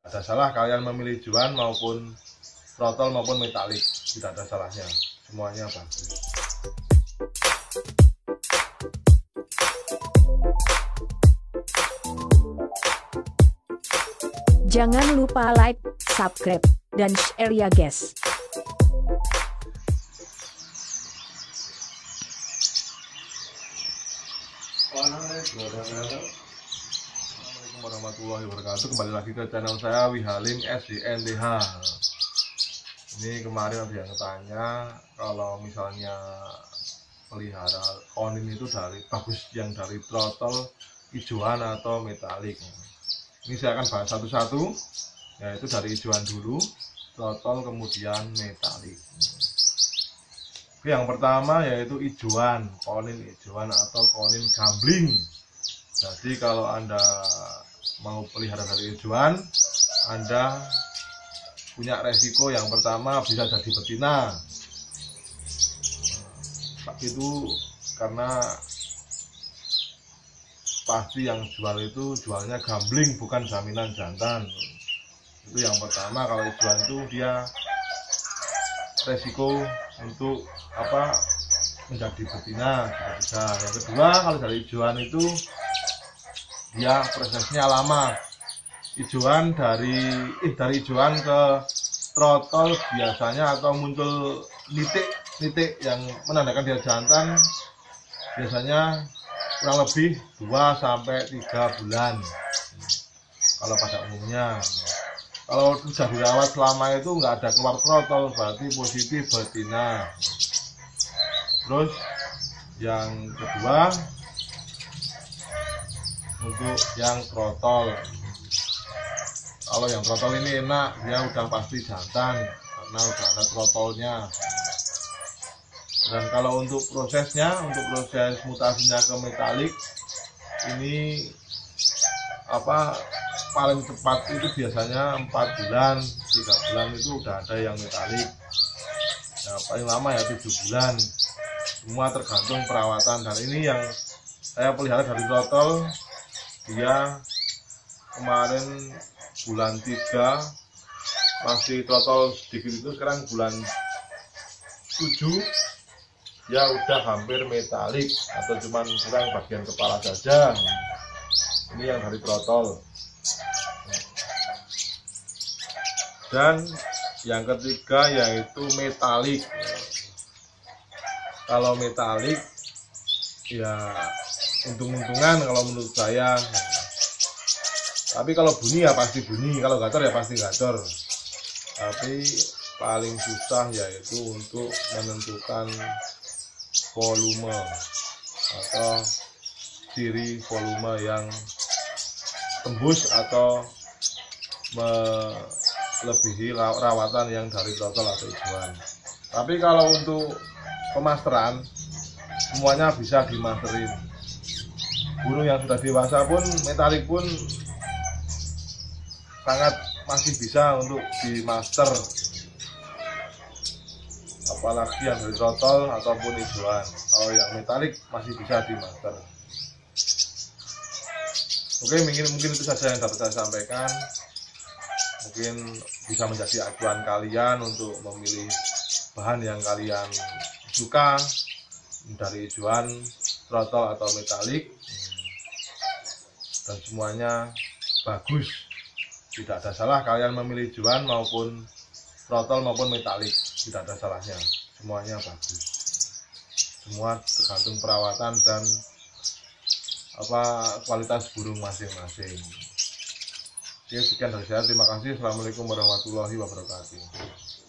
Ada salah kalian memilih juan maupun throttle maupun metalik, tidak ada salahnya, semuanya bagus. Jangan lupa like, subscribe, dan share ya guys. Assalamualaikum warahmatullahi wabarakatuh. Kembali lagi ke channel saya Wihalim SDNTH. Ini kemarin ada yang tanya kalau misalnya pelihara konin itu bagus yang dari throttle hijauan atau metalik. Ini saya akan bahas satu-satu, yaitu dari hijauan dulu, throttle kemudian metalik. Oke, yang pertama yaitu hijauan, konin hijauan atau konin gambling. Jadi kalau Anda mau pelihara dari hijauan, Anda punya resiko yang pertama bisa jadi betina. Itu karena pasti yang jual itu jualnya gambling, bukan jaminan jantan. Itu yang pertama. Kalau hijauan itu dia resiko untuk menjadi betina bisa. Yang kedua, kalau dari hijauan itu dia prosesnya lama. Hijauan dari hijauan ke throttle biasanya atau muncul nitik yang menandakan dia jantan biasanya kurang lebih 2-3 bulan kalau pada umumnya. Kalau sudah dirawat selama itu nggak ada keluar throttle, berarti positif betina. Terus yang kedua, untuk yang throttle, kalau yang throttle ini enak, dia udah pasti jantan karena udah ada throttle-nya. Dan kalau untuk prosesnya, untuk proses mutasinya ke metalik, ini paling cepat itu biasanya 4 bulan, 3 bulan itu udah ada yang metalik. Nah, paling lama ya 7 bulan. Semua tergantung perawatan. Dan ini yang saya pelihara dari throttle, dia kemarin bulan 3 masih throttle sedikit, itu sekarang bulan 7 ya udah hampir metalik atau cuman kurang bagian kepala saja. Ini yang dari throttle. Dan yang ketiga yaitu metalik. Kalau metalik ya untung-untungan kalau menurut saya. Tapi kalau bunyi ya pasti bunyi, kalau gacor ya pasti gacor. Tapi paling susah yaitu untuk menentukan volume atau ciri volume yang tembus atau melebihi rawatan yang dari throttle atau hijauan. Tapi kalau untuk pemasteran semuanya bisa dimasterin. Burung yang sudah dewasa pun, metalik pun sangat masih bisa untuk dimaster, apalagi yang dari throttle ataupun hijauan. Kalau yang metalik masih bisa dimaster. Oke, mungkin itu saja yang dapat saya sampaikan. Mungkin bisa menjadi acuan kalian untuk memilih bahan yang kalian suka dari hijauan, throttle atau metalik, dan semuanya bagus. Tidak ada salah kalian memilih hijauan maupun throttle maupun metalik, tidak ada salahnya, semuanya bagus. Semua tergantung perawatan dan kualitas burung masing-masing. Oke, sekian dari saya, terima kasih. Assalamualaikum warahmatullahi wabarakatuh.